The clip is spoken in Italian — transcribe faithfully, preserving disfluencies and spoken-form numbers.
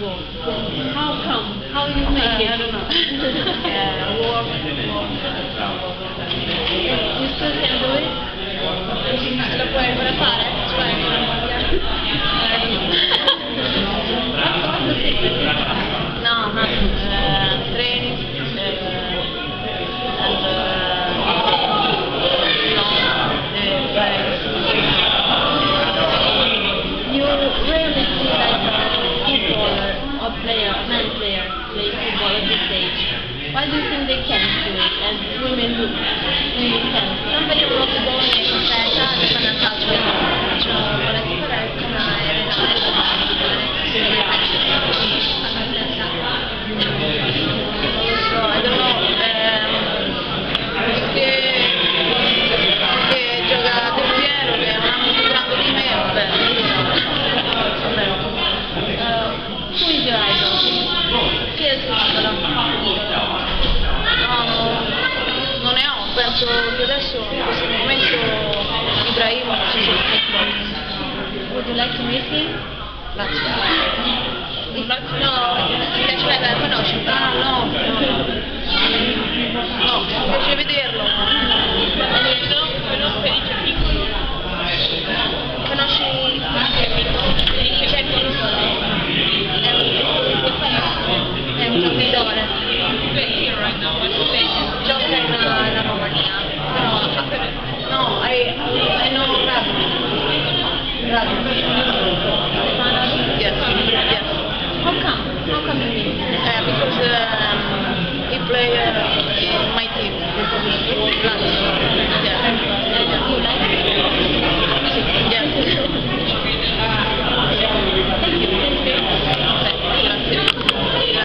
work. How come? How you make Uh, it? I don't know. uh, work, work. You still can do it? Ce la puoi ancora fare? Cioè, What's the secret? no, no. Uh, training. Uh, and uh, You rarely see like a footballer or player, man player, play football at this age. Why do you think they can't do it and women do? Do you can? non vediamo uno football che completa, che fanno a calcio e calcio, con la sicurezza, ma è So, I don't know, ehm, che, che gioca Del Piero, che è un anno più grande di me, vabbè, vabbè. Uh, who is your idol? Chi è il tuo idolo? No, no, non ne ho, penso che adesso in questo momento Ibrahimovic sia il football. Would you like to meet him? Grazie. No, mi piacerebbe conoscerlo. Ah, no. No, mi piace vederlo. Conosci c'è piccolo? È un è un capitone. Gioca in in Romania. Però no, I I know rugby. Rugby.